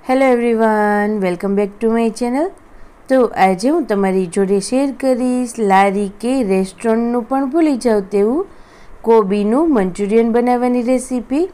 Hello everyone, welcome back to my channel. તો આજે હું તમારી જોડે શેર કરીશ લારી કે રેસ્ટોરન્ટનું પણ ભૂલી જાવ તેવું કોબીનું મંચુરિયન બનાવવાની રેસીપી।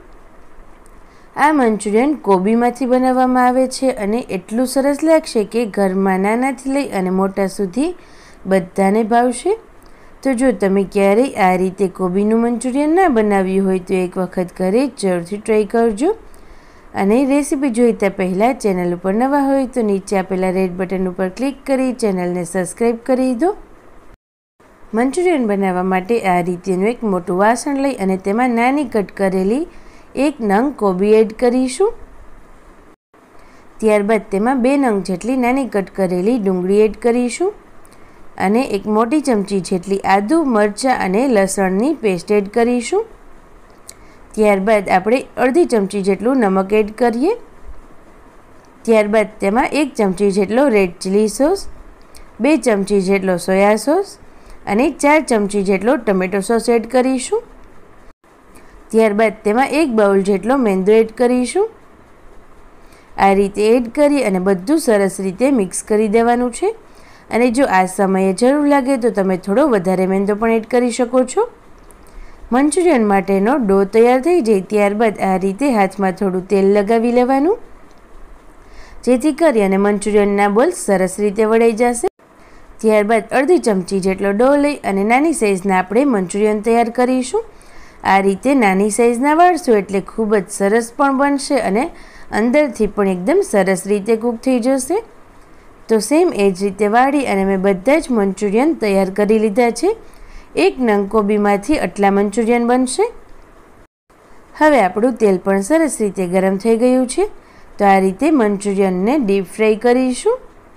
આ મંચુરિયન કોબીમાંથી બનાવવામાં આવે છે અને એટલું સરસ લાગશે કે ઘરમાં નાનાથી લઈ અને મોટા સુધી બધાને ભાવશે। તો જો તમે ક્યારેય આ રીતે કોબીનું મંચુરિયન ના બનાવ્યું હોય તો એક વખત ઘરે જરૂરથી ટ્રાય કરજો। અને રેસીપી જોઈતા પહેલાં ચેનલ ઉપર નવા હોય તો નીચે આપેલા રેડ બટન ઉપર ક્લિક કરી ચેનલને સબસ્ક્રાઈબ કરી દો। મંચુરિયન બનાવવા માટે આ રીતેનું એક મોટું વાસણ લઈ અને તેમાં નાની કટ કરેલી એક નંગ કોબી એડ કરીશું। ત્યારબાદ તેમાં 2 નંગ જેટલી નાની કટ કરેલી ડુંગળી એડ કરીશું અને એક મોટી ચમચી જેટલી આદુ મરચાં અને લસણની પેસ્ટ એડ કરીશું। ત્યારબાદ આપણે અડધી ચમચી જેટલું નમક એડ કરીએ। ત્યારબાદ તેમાં 1 ચમચી જેટલો રેડ ચીલી સોસ, 2 ચમચી જેટલો સોયા સોસ અને 4 ચમચી જેટલો ટમેટો સોસ એડ કરીશું। ત્યારબાદ તેમાં 1 બાઉલ જેટલો મેંદો એડ કરીશું। આ રીતે એડ કરી અને બધું સરસ રીતે મિક્સ કરી દેવાનું છે અને જો આ સમયે જરૂર લાગે તો તમે થોડો વધારે મેંદો પણ એડ કરી શકો છો। મંચુરિયન માટેનો ડો તૈયાર થઈ જાય ત્યારબાદ આ રીતે હાથમાં થોડું તેલ લગાવી લેવાનું જેથી કરી અને મંચુરિયનના બોલ સરસ રીતે વળાઈ જશે। ત્યારબાદ અડધી ચમચી જેટલો ડો લઈ અને નાની સાઈઝના આપણે મંચુરિયન તૈયાર કરીશું। આ રીતે નાની સાઈઝના વાળશું એટલે ખૂબ જ સરસ પણ બનશે અને અંદરથી પણ એકદમ સરસ રીતે કૂક થઈ જશે। તો સેમ એ જ રીતે વાળી અને મેં બધા જ મંચુરિયન તૈયાર કરી લીધા છે। 1 નંગ કોબીમાંથી આટલા મંચુરિયન બનશે। હવે આપણું તેલ પણ સરસ રીતે ગરમ થઈ ગયું છે તો આ રીતે મંચુરિયનને ડીપ ફ્રાય કરીશું।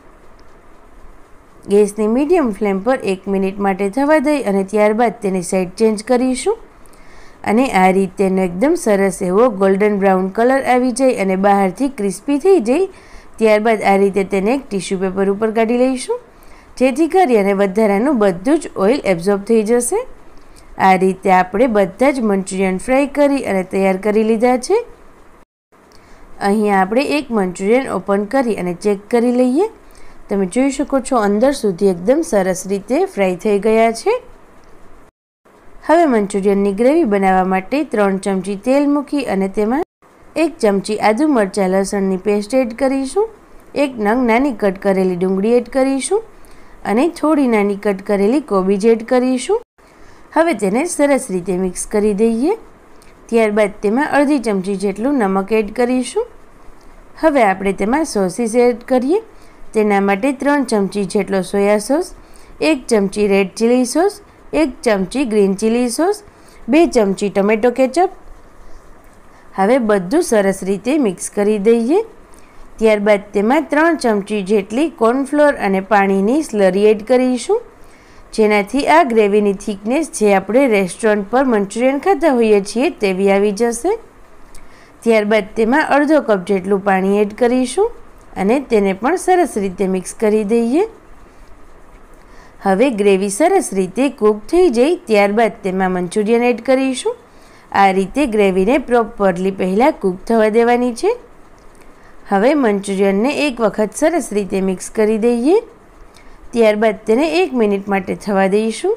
ગેસની મીડિયમ ફ્લેમ પર 1 મિનિટ માટે થવા દઈ અને ત્યારબાદ તેની સાઈડ ચેન્જ કરીશું અને આ રીતેનો એકદમ સરસ એવો ગોલ્ડન બ્રાઉન કલર આવી જાય અને બહારથી ક્રિસ્પી થઈ જાય ત્યારબાદ આ રીતે તેને એક ટીશ્યુ પેપર ઉપર કાઢી લઈશું જેથી કરી અને વધારાનું બધું જ ઓઇલ એબ્ઝોર્બ થઈ જશે। આ રીતે આપણે બધા જ મંચુરિયન ફ્રાય કરી અને તૈયાર કરી લીધા છે। અહીંયા આપણે એક મંચુરિયન ઓપન કરી અને ચેક કરી લઈએ। તમે જોઈ શકો છો અંદર સુધી એકદમ સરસ રીતે ફ્રાય થઈ ગયા છે। હવે મંચુરિયનની ગ્રેવી બનાવવા માટે 3 ચમચી તેલ મૂકી અને તેમાં 1 ચમચી આદુ મરચાં લસણની પેસ્ટ એડ કરીશું, 1 નંગ નાની કટ કરેલી ડુંગળી એડ કરીશું અને થોડી નાની કટ કરેલી કોબીજ એડ કરીશું। હવે તેને સરસ રીતે મિક્સ કરી દઈએ। ત્યારબાદ તેમાં અડધી ચમચી જેટલું નમક એડ કરીશું। હવે આપણે તેમાં સોસીસ એડ કરીએ। તેના માટે 3 ચમચી જેટલો સોયા સોસ, 1 ચમચી રેડ ચીલી સોસ, 1 ચમચી ગ્રીન ચીલી સોસ, 2 ચમચી ટમેટો કેચઅપ। હવે બધું સરસ રીતે મિક્સ કરી દઈએ। ત્યારબાદ તેમાં 3 ચમચી જેટલી કોર્નફ્લોર અને પાણીની સ્લરી એડ કરીશું જેનાથી આ ગ્રેવીની થિકનેસ જે આપણે રેસ્ટોરન્ટ પર મંચુરિયન ખાતા હોઈએ છીએ તેવી આવી જશે। ત્યારબાદ તેમાં અડધો કપ જેટલું પાણી એડ કરીશું અને તેને પણ સરસ રીતે મિક્સ કરી દઈએ। હવે ગ્રેવી સરસ રીતે કૂક થઈ જાય ત્યારબાદ તેમાં મંચુરિયન એડ કરીશું। આ રીતે ગ્રેવીને પ્રોપરલી પહેલાં કૂક થવા દેવાની છે। હવે મંચુરિયનને એક વખત સરસ રીતે મિક્સ કરી દઈએ। ત્યારબાદ તેને 1 મિનિટ માટે થવા દઈશું।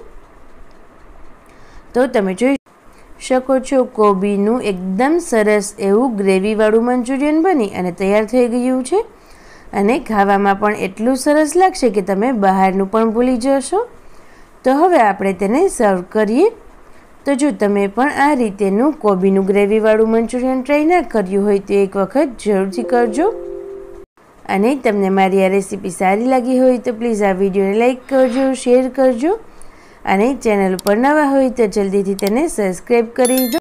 તો તમે જોઈ શકો છો કોબીનું એકદમ સરસ એવું ગ્રેવીવાળું મંચુરિયન બની અને તૈયાર થઈ ગયું છે અને ખાવામાં પણ એટલું સરસ લાગશે કે તમે બહારનું પણ ભૂલી જશો। તો હવે આપણે તેને સર્વ કરીએ। તો જો તમે પણ આ રીતેનું કોબીનું ગ્રેવીવાળું મંચુરિયન ટ્રાય ના કર્યું હોય તો એક વખત જરૂરથી કરજો અને તમને મારી આ રેસીપી સારી લાગી હોય તો પ્લીઝ આ વિડીયોને લાઈક કરજો, શેર કરજો અને ચેનલ ઉપર નવા હોય તો જલ્દીથી તેને સબસ્ક્રાઈબ કરી દો।